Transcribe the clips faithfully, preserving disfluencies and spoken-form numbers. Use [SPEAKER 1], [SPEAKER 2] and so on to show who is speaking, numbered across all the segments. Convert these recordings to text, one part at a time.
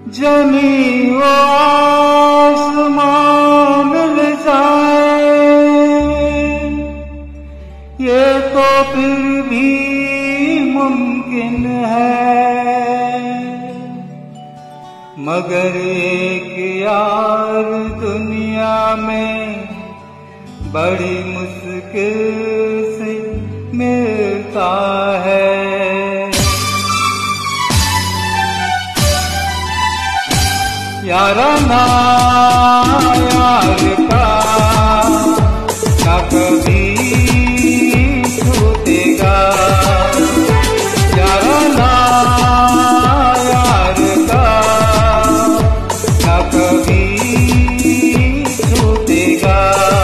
[SPEAKER 1] जमी वो आसमान ले जाए, ये तो फिर भी मुमकिन है, मगर एक यार दुनिया में बड़ी मुश्किल से मिलता है। याराना यार का ना कभी छूटेगा, याराना यार का ना कभी छूटेगा।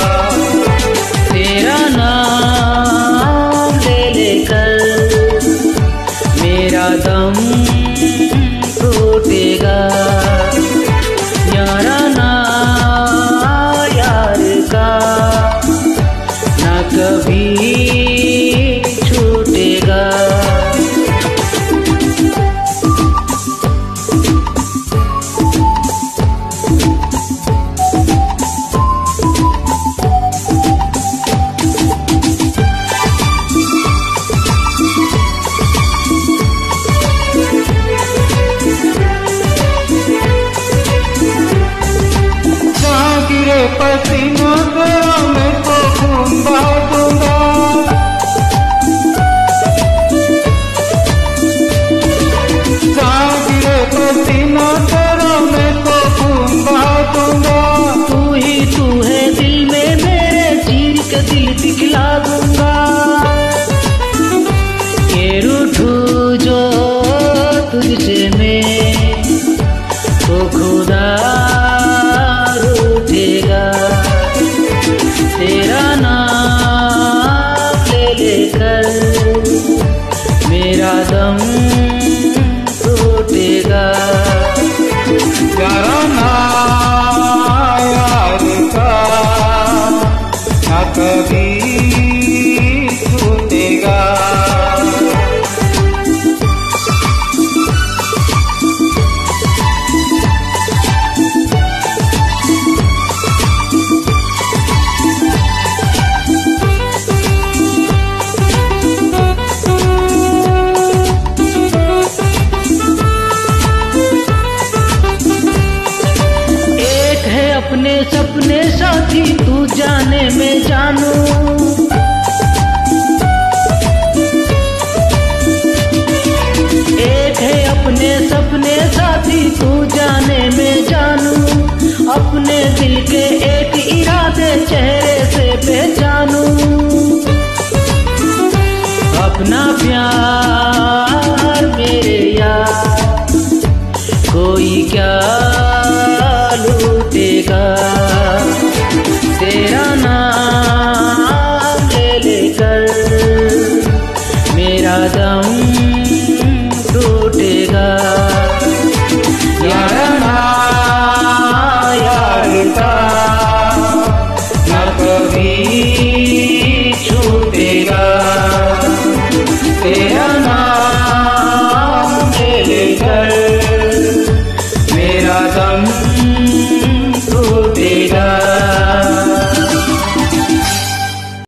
[SPEAKER 2] तेरा नाम ले लेकर मेरा दम टूटेगा, याराना यार का ना कभी छूटेगा।
[SPEAKER 1] पसीना तेरा मैं तो खून बहा दूंगा, जहाँ गिरे पसीना तेरा मैं तो खून बहा दूंगा।
[SPEAKER 2] तू ही तू है दिल में मेरे, चीर के दिल दिखला दूंगा। ये रूठू जो तुझसे मैं तो खुदा रूठेगा, तेरा नाम ले लेकर मेरा दम टूटेगा।
[SPEAKER 1] याराना यार का ना कभी छूटेगा।
[SPEAKER 2] अपने सपने साथी तू जाने में जानू, एक है अपने सपने साथी तू जाने में जानू, अपने दिल के एक इरादे चेहरे से पहचानू। अपना प्यार मेरे यार कोई क्या लूटेगा, तेरा नाम ले लेकर मेरा दम